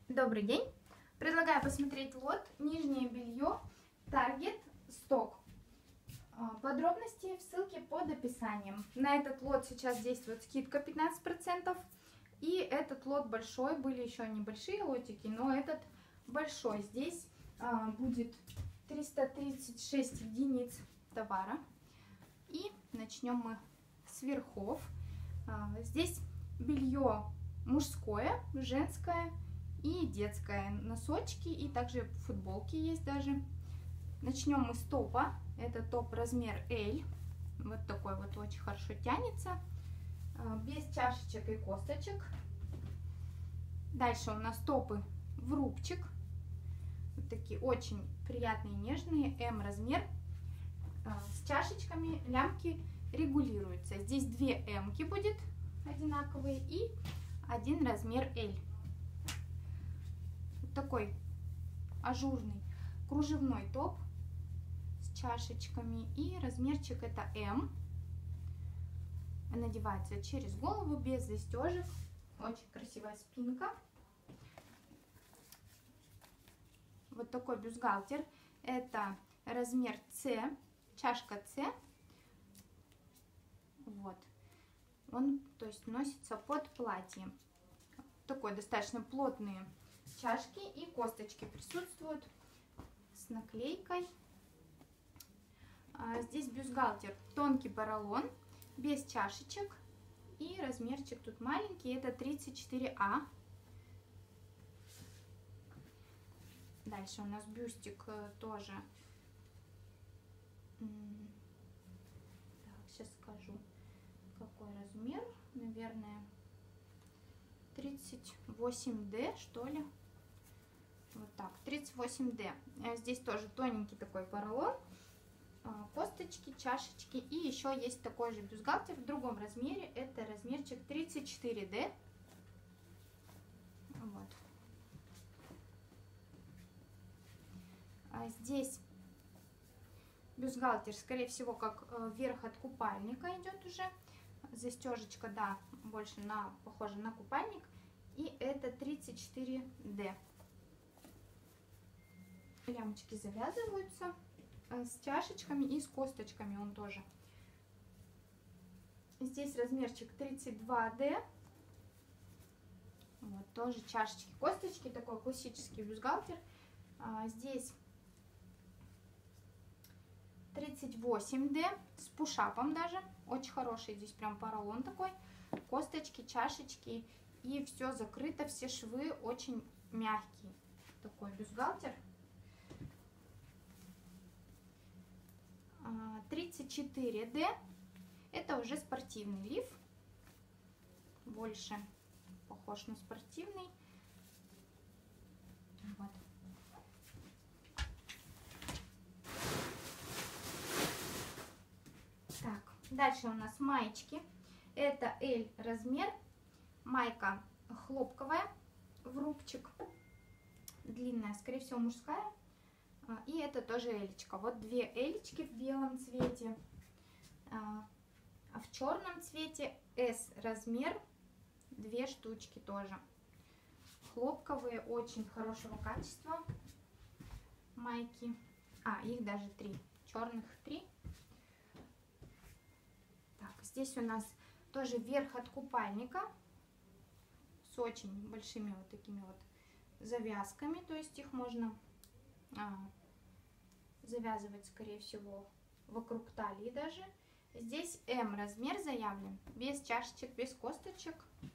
Добрый день! Предлагаю посмотреть лот «Нижнее белье Target Stock». Подробности в ссылке под описанием. На этот лот сейчас действует скидка 15%. И этот лот большой, были еще небольшие лотики, но этот большой. Здесь будет 336 единиц товара. И начнем мы с верхов. Здесь белье мужское, женское и детское, носочки и также футболки есть даже. Начнем мы с топа. Это топ размер L. Вот такой вот очень хорошо тянется, без чашечек и косточек. Дальше у нас топы в рубчик. Вот такие очень приятные, нежные, М размер, с чашечками. Лямки регулируются. Здесь две М-ки будет одинаковые и один размер L. Вот такой ажурный кружевной топ с чашечками, и размерчик это М. Надевается через голову, без застежек. Очень красивая спинка. Вот такой бюстгальтер. Это размер С, чашка С. Вот. Он, то есть, носится под платье. Такой достаточно плотные чашки и косточки присутствуют с наклейкой. Здесь бюстгальтер тонкий поролон, без чашечек. И размерчик тут маленький, это 34А. Дальше у нас бюстик тоже. Так, сейчас скажу, какой размер. Наверное, 38D, что ли. Вот так, 38D. Здесь тоже тоненький такой поролон. Косточки, чашечки. И еще есть такой же бюстгальтер в другом размере. Это размерчик 34D. Вот. Здесь бюстгальтер, скорее всего, как верх от купальника идет уже. Застежечка, да, больше похожа на купальник. И это 34D. Лямочки завязываются с чашечками и с косточками он тоже. Здесь размерчик 32D. Вот, тоже чашечки, косточки, такой классический бюстгальтер. Здесь 38D с пушапом даже. Очень хороший здесь прям поролон такой. Косточки, чашечки и все закрыто, все швы очень мягкие. Такой бюстгальтер. 34D. Это уже спортивный лиф. Больше похож на спортивный. Вот. Так, дальше у нас маечки. Это L размер. Майка хлопковая в рубчик. Длинная, скорее всего, мужская. И это тоже элечка. Вот две элечки в белом цвете. А в черном цвете S размер. Две штучки тоже. Хлопковые, очень хорошего качества майки. Их даже три. Черных три. Так, здесь у нас тоже верх от купальника. С очень большими вот такими вот завязками. То есть их можно завязывать, скорее всего, вокруг талии даже. Здесь М размер заявлен, без чашечек, без косточек.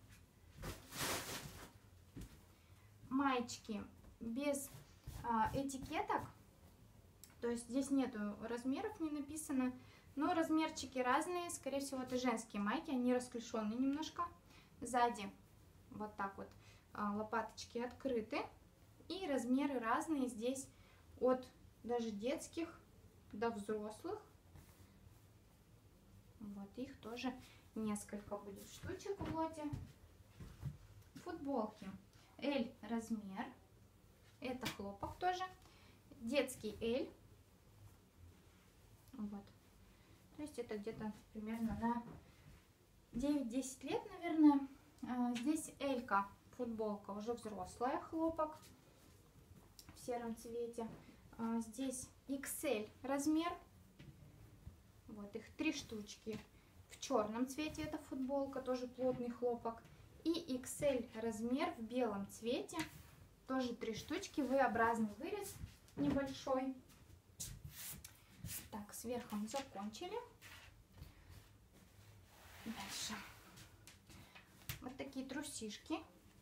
Маечки без этикеток, то есть здесь нету размеров, не написано, но размерчики разные, скорее всего, это женские майки, они расклешенные немножко. Сзади вот так вот лопаточки открыты, и размеры разные здесь, от даже детских до взрослых. Вот их тоже несколько будет штучек в лоте. Футболки L размер. Это хлопок тоже. Детский L. Вот. То есть это где-то примерно на 9-10 лет, наверное. Здесь L-ка футболка уже взрослая, хлопок в сером цвете. Здесь XL размер, вот их 3 штучки. В черном цвете эта футболка, тоже плотный хлопок. И XL размер в белом цвете, тоже 3 штучки, V-образный вырез небольшой. Так, сверху мы закончили. Дальше. Вот такие трусишки,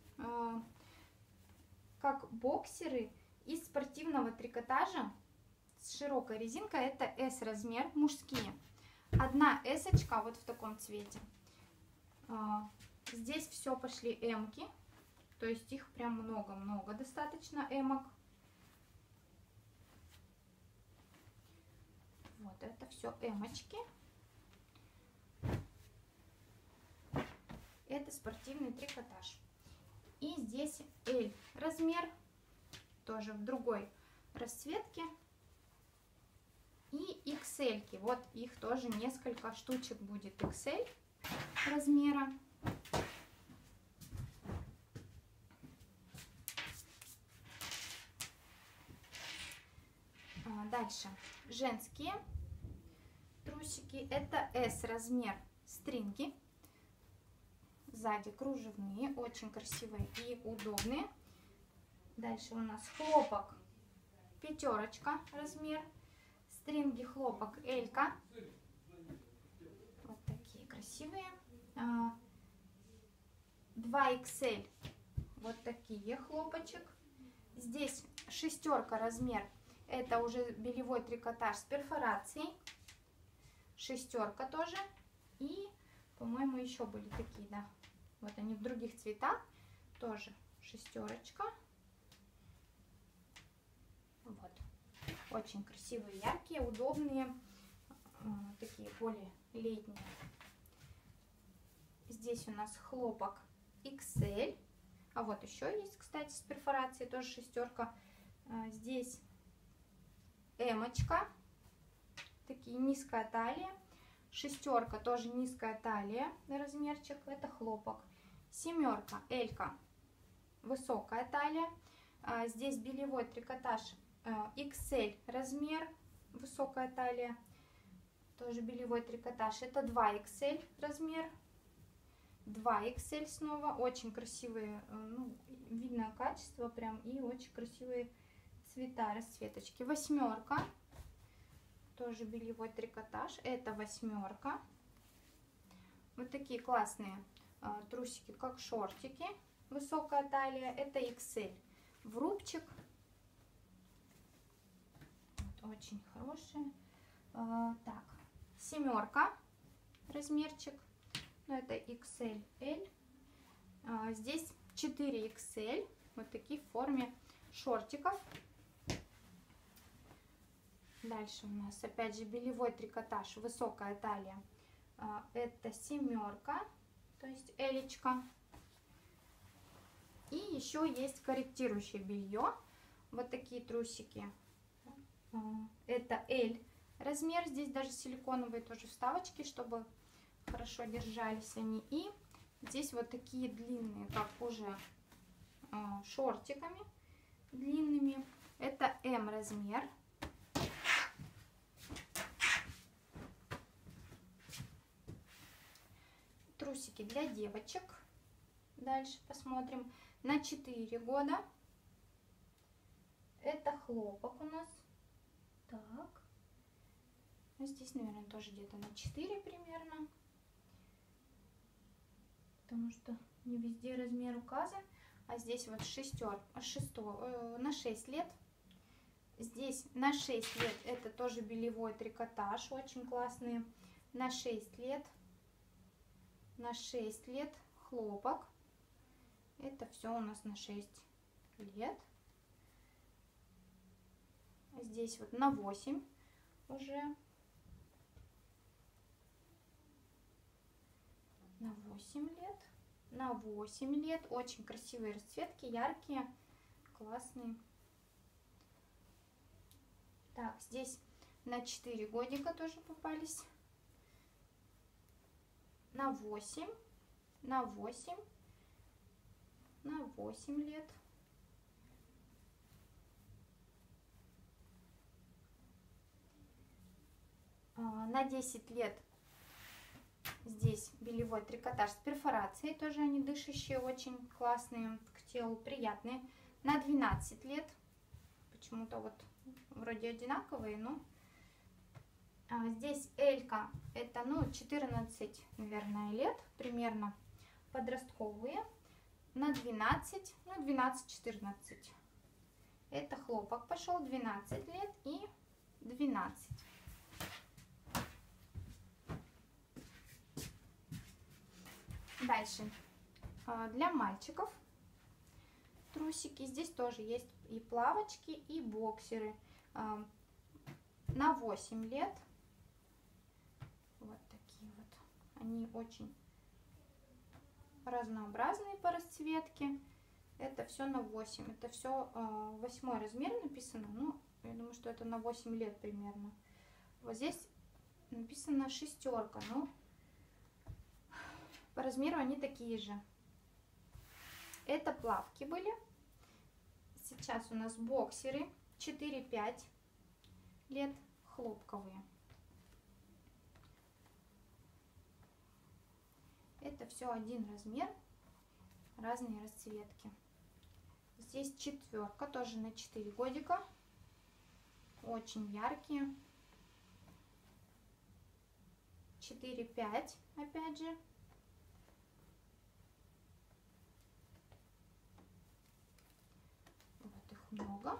как боксеры из спортивного трикотажа с широкой резинкой. Это S размер, мужские. Одна S-очка вот в таком цвете. Здесь все пошли М-ки, то есть их прям много-много достаточно М-ок. Вот это все М-очки. Это спортивный трикотаж. И здесь L размер, тоже в другой расцветке. И XL. Вот их тоже несколько штучек будет XL размера. Дальше женские трусики. Это S размер, стринги. Сзади кружевные, очень красивые и удобные. Дальше у нас хлопок 5 размер. Стринги хлопок Элька. Вот такие красивые. 2XL. Вот такие хлопочек. Здесь 6 размер. Это уже белевой трикотаж с перфорацией. 6 тоже. И, по-моему, еще были такие, да. Вот они в других цветах. Тоже 6. Вот. Очень красивые, яркие, удобные. Такие более летние. Здесь у нас хлопок XL. А вот еще есть, кстати, с перфорацией. Тоже 6. Здесь М-очка. Такие низкая талия. 6 тоже низкая талия, размерчик, это хлопок. 7 Элька, высокая талия. Здесь белевой трикотаж XL размер, высокая талия, тоже белевой трикотаж. Это 2XL размер, 2XL снова. Очень красивые, ну, видно качество прям, и очень красивые цвета, расцветочки. 8. Тоже белевой трикотаж. Это 8. Вот такие классные трусики, как шортики. Высокая талия. Это XL. В рубчик. Вот, очень хорошие. Так, 7 размерчик. Ну, это XL. Здесь 4XL. Вот такие в форме шортиков. Дальше у нас опять же белевой трикотаж, высокая талия. Это 7, то есть элечка. И еще есть корректирующее белье. Вот такие трусики. Это L размер. Здесь даже силиконовые тоже вставочки, чтобы хорошо держались они. И здесь вот такие длинные, как уже шортиками длинными. Это M размер. Трусики для девочек. Дальше посмотрим. На 4 года. Это хлопок у нас. Так. Здесь, наверное, тоже где-то на 4 примерно. Потому что не везде размер указан. А здесь вот на 6 лет. Здесь на 6 лет это тоже белевой трикотаж. Очень классные. На 6 лет. На 6 лет хлопок. Это все у нас на 6 лет. Здесь вот на 8 уже. На 8 лет. На 8 лет. Очень красивые расцветки, яркие, классные. Так, здесь на 4 годика тоже попались. На 8, на 8, на 8 лет. На 10 лет здесь бельевой трикотаж с перфорацией, тоже они дышащие, очень классные, к телу приятные. На 12 лет, почему-то вот вроде одинаковые, но здесь элька, это ну 14, наверное, лет примерно, подростковые. На 12, ну 12-14. Это хлопок пошел 12 лет и 12. Дальше. Для мальчиков трусики. Здесь тоже есть и плавочки, и боксеры. На 8 лет. Вот такие вот. Они очень разнообразные по расцветке. Это все на 8. Это все 8 размер написано. Ну, я думаю, что это на 8 лет примерно. Вот здесь написано 6. Ну, по размеру они такие же. Это плавки были. Сейчас у нас боксеры 4-5 лет, хлопковые. Это все один размер, разные расцветки. Здесь 4, тоже на 4 годика. Очень яркие. 4-5 опять же. Вот их много.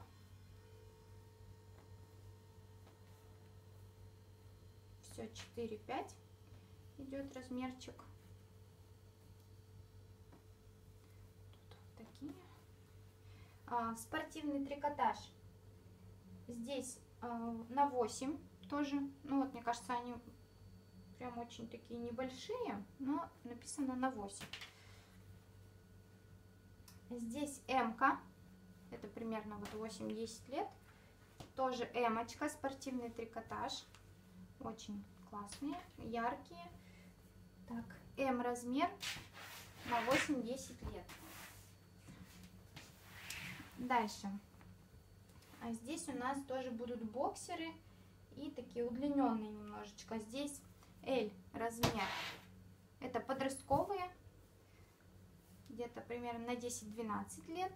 Все 4-5 идет размерчик. Тут вот такие. Спортивный трикотаж. Здесь на 8 тоже. Ну вот, мне кажется, они прям очень такие небольшие, но написано на 8. Здесь М-ка. Это примерно вот 8-10 лет. Тоже М-очка, спортивный трикотаж. Очень классные, яркие. Так, М размер на 8-10 лет. Дальше. А здесь у нас тоже будут боксеры и такие удлиненные немножечко. Здесь L размер. Это подростковые. Где-то примерно на 10-12 лет.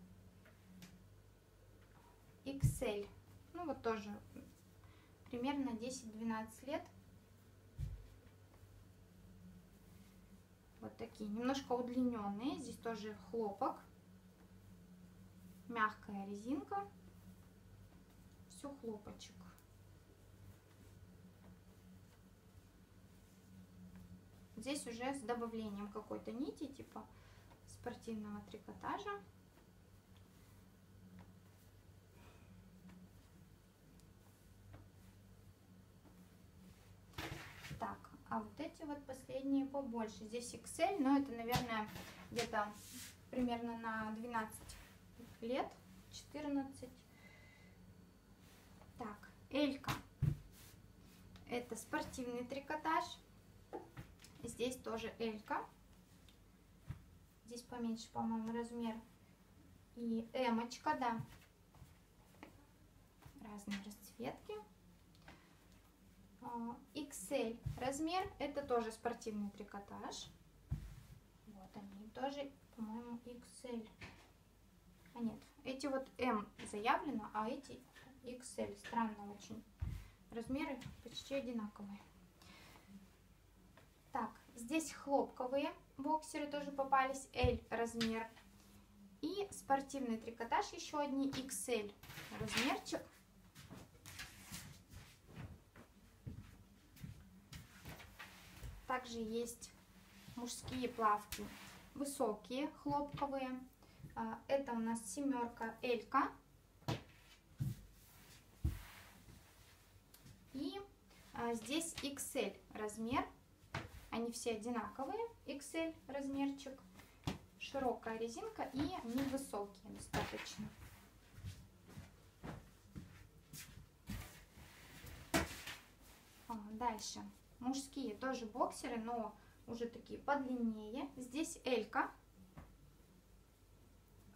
XL. Ну вот тоже примерно 10-12 лет. Вот такие, немножко удлиненные. Здесь тоже хлопок. Мягкая резинка. Все хлопочек. Здесь уже с добавлением какой-то нити, типа спортивного трикотажа. Так, а вот эти вот последние побольше. Здесь XL, но это, наверное, где-то примерно на 12 лет, 14. Так, Элька. Это спортивный трикотаж. Здесь тоже Элька. Здесь поменьше, по-моему, размер. И Эмочка, да. Разные расцветки. XL размер. Это тоже спортивный трикотаж. Вот они тоже, по-моему, XL. А нет, эти вот М заявлено, а эти XL. Странно очень. Размеры почти одинаковые. Так, здесь хлопковые боксеры тоже попались. L размер. И спортивный трикотаж еще одни XL размерчик. Также есть мужские плавки высокие, хлопковые. Это у нас 7 Элька. И здесь XL размер. Они все одинаковые. XL размерчик. Широкая резинка и они высокие достаточно. Дальше. Мужские тоже боксеры, но уже такие подлиннее. Здесь Элька.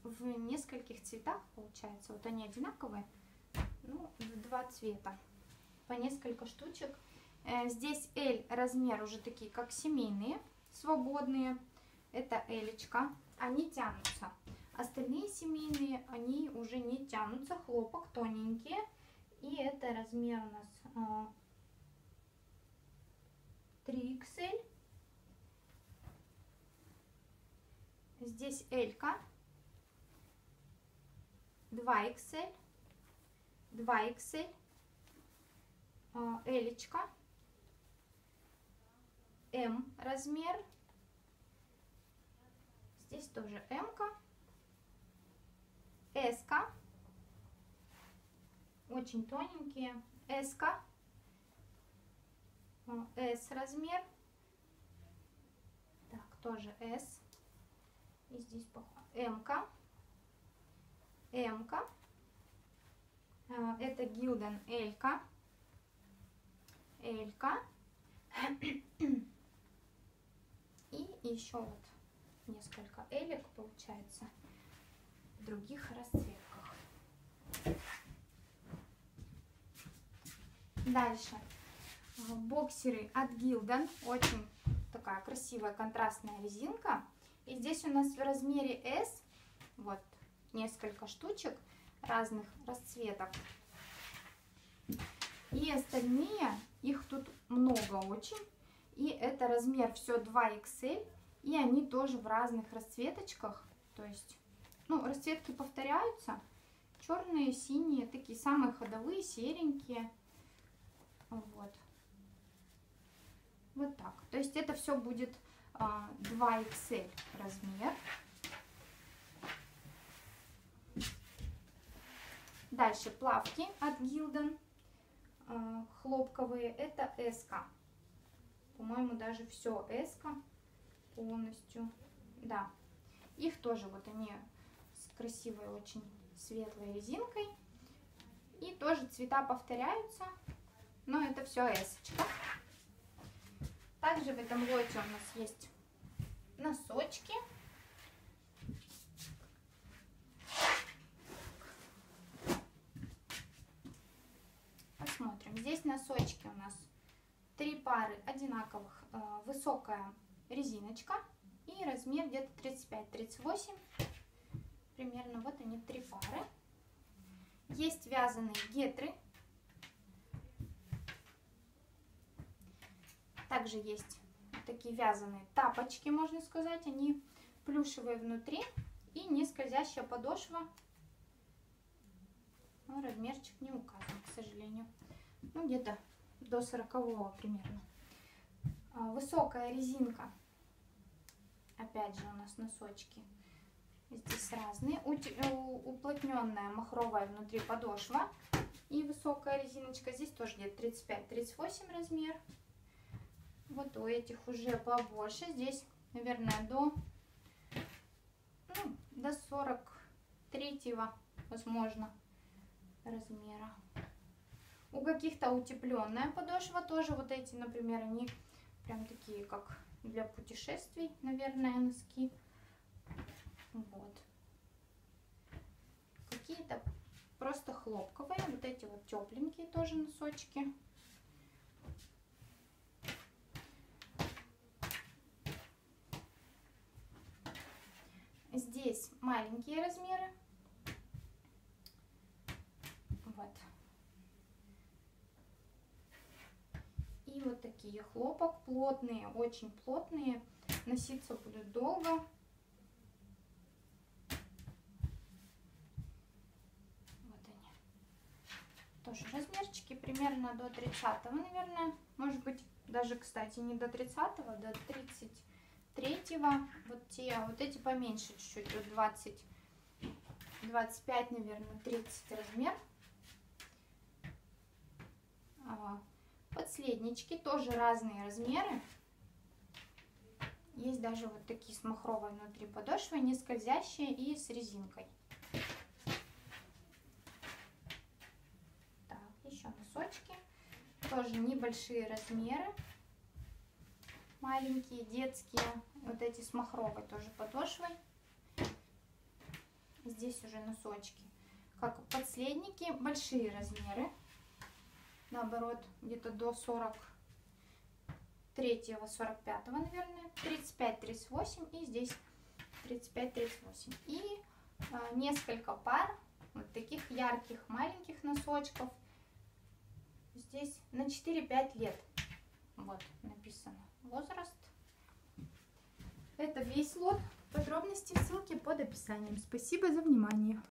в нескольких цветах получается. Вот они одинаковые, ну, два цвета, по несколько штучек. Здесь L размер уже такие, как семейные, свободные. Это Элечка, они тянутся. Остальные семейные, они уже не тянутся, хлопок тоненькие. И это размер у нас 3XL. Здесь Элька, 2XL, 2XL, Элечка, М размер. Здесь тоже М-ка, S-ка, очень тоненькие, S-ка, S размер, так, тоже S, и здесь М-ка, М-ка, это Gildan L-ка, L-ка, и еще вот несколько элек получается в других расцветках. Дальше боксеры от Gildan, очень такая красивая контрастная резинка. И здесь у нас в размере S вот несколько штучек разных расцветок. И остальные, их тут много очень. И это размер все 2XL. И они тоже в разных расцветочках. То есть, ну, расцветки повторяются. Черные, синие, такие самые ходовые, серенькие. Вот. Вот так. То есть это все будет 2XL размер. Дальше плавки от Gildan. Хлопковые. Это S-ка. По-моему, даже все S-ка. Полностью, да, их тоже вот они с красивой очень светлой резинкой, и тоже цвета повторяются, но это все S-очка. Также в этом лоте у нас есть носочки. Посмотрим, здесь носочки у нас 3 пары одинаковых, высокая резиночка и размер где-то 35-38 примерно. Вот они 3 пары. Есть вязаные гетры, также есть такие вязаные тапочки, можно сказать, они плюшевые внутри и не скользящая подошва, но размерчик не указан, к сожалению, ну где-то до 40-го примерно. Высокая резинка. Опять же у нас носочки здесь разные. Уплотненная махровая внутри подошва и высокая резиночка. Здесь тоже где-то 35-38 размер. Вот у этих уже побольше. Здесь, наверное, до 43-го, возможно, размера. У каких-то утепленная подошва. Тоже вот эти, например, они прям такие, как для путешествий, наверное, носки. Вот. Какие-то просто хлопковые. Вот эти вот тепленькие тоже носочки. Здесь маленькие размеры. Вот. И вот такие хлопок, плотные, очень плотные, носиться будут долго. Вот они. Тоже размерчики примерно до 30-го, наверное. Может быть, даже, кстати, не до 30-го, до 33-го. Вот эти поменьше чуть-чуть, до 20, 25, наверное, 30 размер. Подследнички тоже разные размеры. Есть даже вот такие с махровой внутри подошвой, не скользящие и с резинкой. Так, еще носочки. Тоже небольшие размеры. Маленькие, детские. Вот эти с махровой тоже подошвой. здесь уже носочки. Как подследники, большие размеры. Наоборот, где-то до 43-го, 45-го, наверное. 35-38 и здесь 35-38. И несколько пар вот таких ярких маленьких носочков. Здесь на 4-5 лет. Вот написано возраст. Это весь лот. Подробности, ссылки под описанием. Спасибо за внимание.